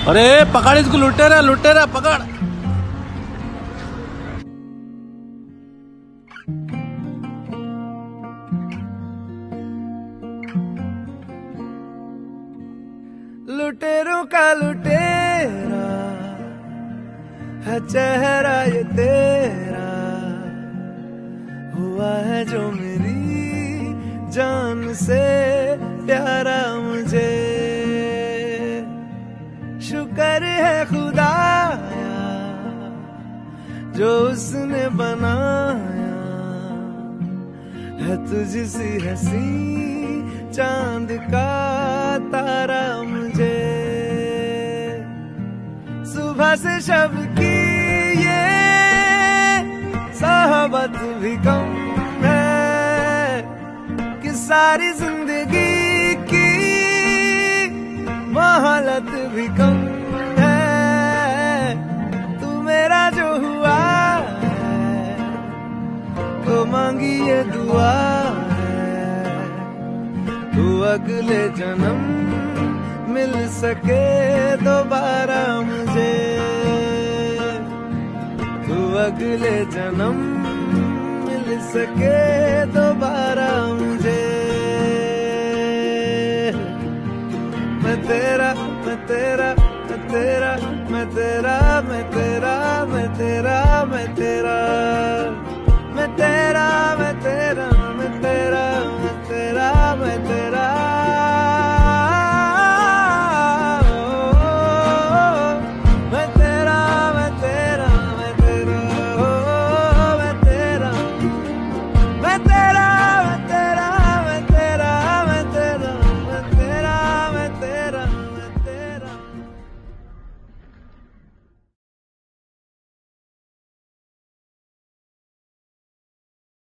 अरे पकड़ इसको, लुटेरा पकड़। लुटेरों का लुटेरा है चेहरा ये तेरा, हुआ है जो मेरी जान से प्यारा मुझे। शुक्र है खुदाया जो उसने बनाया है तुझसी हंसी चांद का तारा मुझे। सुबह से शब की ये सोहबत भी कम है कि सारी जिंदगी की मोहलत भी कम है। तू मेरा जो हुआ है तो मांगी ये दुआ है, तू अगले जन्म मिल सके दोबारा मुझे। तू अगले जन्म मिल सके दोबारा मुझे। मैं तेरा मैं तेरा मैं तेरा मैं तेरा मैं तेरा मैं तेरा मैं तेरा।